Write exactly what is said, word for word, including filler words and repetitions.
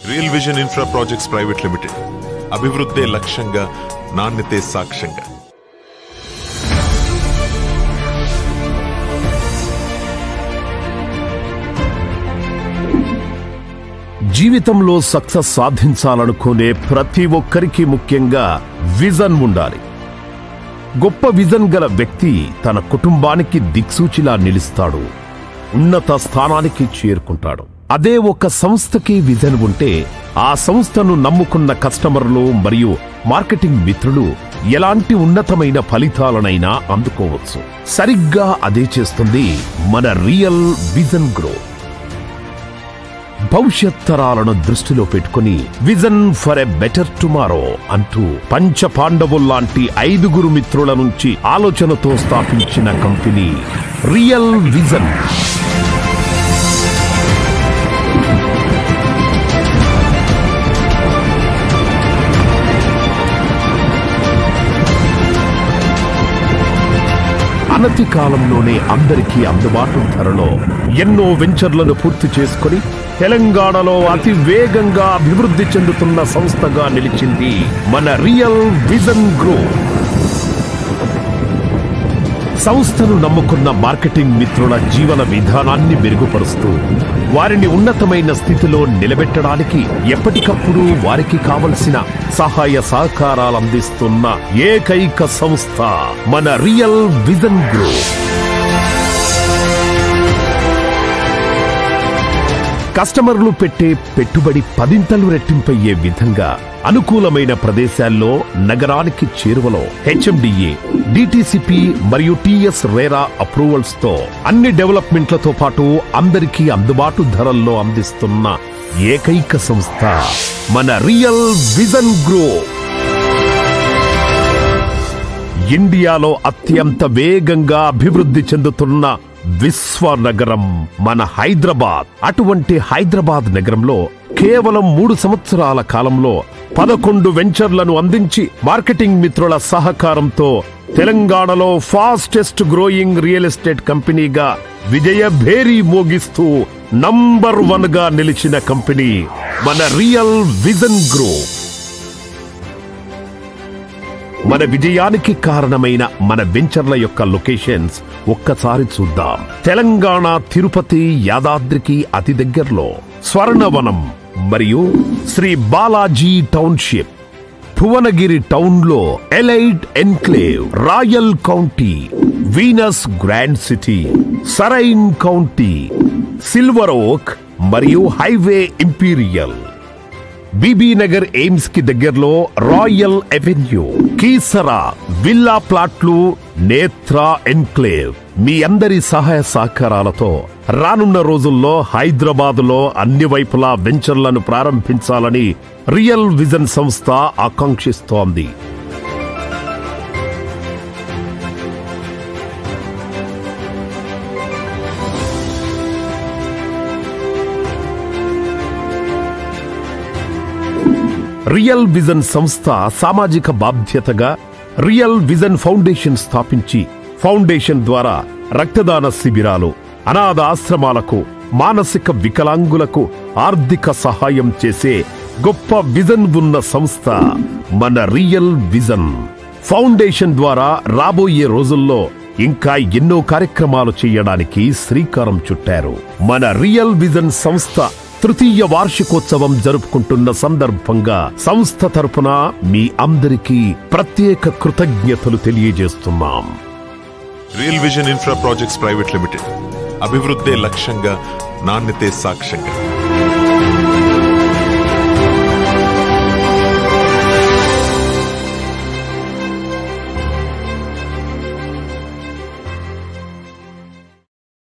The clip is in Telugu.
Real vision infra projects private limited అభివృద్ధి లక్ష్యంగా నాణ్యతే సాక్ష్యంగా. జీవితంలో సక్సెస్ సాధించాలనుకునే ప్రతి ఒక్కరికి ముఖ్యంగా విజన్ ఉండాలి. గొప్ప విజన్ గల వ్యక్తి తన కుటుంబానికి దిక్సూచిలా నిలుస్తాడు, ఉన్నత స్థానానికి చేరుకుంటాడు. అదే ఒక సంస్థకి విజన్ ఉంటే ఆ సంస్థను నమ్ముకున్న కస్టమర్లు మరియు మార్కెటింగ్ మిత్రులు ఎలాంటి ఉన్నతమైన ఫలితాలనైనా అందుకోవచ్చు. సరిగ్గా అదే చేస్తుంది మన రియల్ విజన్ గ్రో. భవిష్యత్ తరాలను దృష్టిలో పెట్టుకుని vision for a better tomorrow అంటూ పంచ పాండవుల్లాంటి ఐదుగురు మిత్రుల నుంచి ఆలోచనతో స్థాపించిన కంపెనీ రియల్ విజన్. అనతి కాలంలోనే అందరికీ అందుబాటు ధరలో ఎన్నో వెంచర్లను పూర్తి చేసుకుని తెలంగాణలో అతి వేగంగా అభివృద్ధి చెందుతున్న సంస్థగా నిలిచింది మన రియల్ విజన్ గ్రో. సంస్థను నమ్ముకున్న మార్కెటింగ్ మిత్రుల జీవన విధానాన్ని మెరుగుపరుస్తూ వారిని ఉన్నతమైన స్థితిలో నిలబెట్టడానికి ఎప్పటికప్పుడు వారికి కావలసిన సహాయ సహకారాలు అందిస్తున్న ఏకైక సంస్థ మన రియల్ విజన్ గ్రో. కస్టమర్లు పెట్టే పెట్టుబడి పదింతలు రెట్టింపయ్యే విధంగా అనుకూలమైన ప్రదేశాల్లో నగరానికి చేరువలో హెచ్ఎండిఏ, డిటిసిపి మరియు టిఎస్ రేరా అప్రూవల్స్ తో అన్ని డెవలప్మెంట్లతో పాటు అందరికీ అందుబాటు ధరల్లో అందిస్తున్న ఏకైక సంస్థ మన రియల్ విజన్ గ్రో. ఇండియాలో అత్యంత వేగంగా అభివృద్ధి చెందుతున్న విశ్వనగరం మన హైదరాబాద్. అటువంటి హైదరాబాద్ నగరంలో కేవలం మూడు సంవత్సరాల కాలంలో పదకొండు వెంచర్లను అందించి మార్కెటింగ్ మిత్రుల సహకారంతో తెలంగాణలో ఫాస్టెస్ట్ గ్రోయింగ్ రియల్ ఎస్టేట్ కంపెనీగా విజయ భేరీ మోగిస్తూ నంబర్ వన్ గా నిలిచిన కంపెనీ మన రియల్ విజన్ గ్రో. మన విజయానికి కారణమైన మన వెంచర్ల యొక్క లొకేషన్స్ ఒక్కసారి చూద్దాం. తెలంగాణ తిరుపతి యాదాద్రికి అతి దగ్గరలో స్వర్ణవనం మరియు శ్రీ బాలాజీ టౌన్షిప్, భువనగిరి టౌన్ లో elite enclave, royal county, Venus grand city, సరైన్ కౌంటీ, సిల్వర్ ఓక్ మరియు highway imperial, Bibi Nagar AIIMS కి దగ్గరలో రాయల్ ఎవెన్యూ, కీసరా విల్లా ప్లాట్లు, నేత్రా ఎన్క్లేవ్. మీ అందరి సహాయ సహకారాలతో రానున్న రోజుల్లో హైదరాబాద్ లో అన్ని వైపులా వెంచర్లను ప్రారంభించాలని రియల్ విజన్ సంస్థ ఆకాంక్షిస్తోంది. రియల్ విజన్ సంస్థ సామాజిక బాధ్యతగా రియల్ విజన్ ఫౌండేషన్ స్థాపించి ఫౌండేషన్ ద్వారా రక్తదాన శిబిరాలు, అనాథ ఆశ్రమాలకు, మానసిక వికలాంగులకు ఆర్థిక సహాయం చేసే గొప్ప విజన్ ఉన్న సంస్థ మన రియల్ విజన్ ఫౌండేషన్ ద్వారా రాబోయే రోజుల్లో ఇంకా ఎన్నో కార్యక్రమాలు చేయడానికి శ్రీకారం చుట్టారు. మన రియల్ విజన్ సంస్థ తృతీయ వార్షికోత్సవం జరుపుకుంటున్న సందర్భంగా సంస్థ తరపున మీ అందరికీ ప్రత్యేక కృతజ్ఞతలు తెలియజేస్తున్నాం. Real vision infra projects private limited అభివృద్ధి లక్ష్యంగా నాణ్యతే సాక్ష్యంగా.